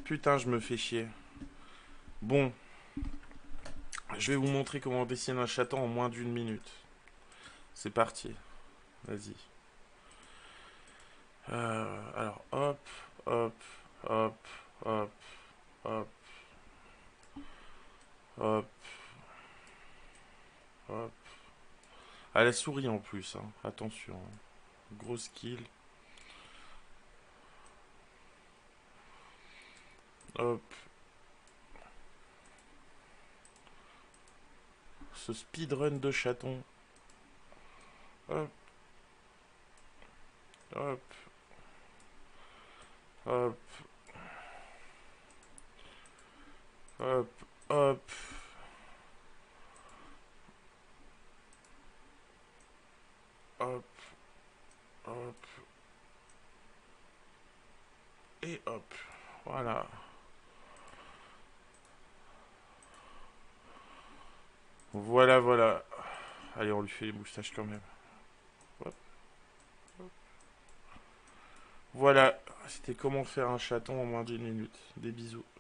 Putain, je me fais chier. Bon, je vais vous montrer comment dessiner un chaton en moins d'une minute. C'est parti. Vas-y. Alors, hop, hop, hop, hop, hop, hop, hop. À la souris en plus, hein. Attention. Gros skill. Hop. Ce speedrun de chaton. Hop, hop, hop, hop, hop, hop, hop, et hop. Voilà. Voilà, voilà. Allez, on lui fait les moustaches quand même. Hop, hop. Voilà. C'était comment faire un chaton en moins d'une minute. Des bisous.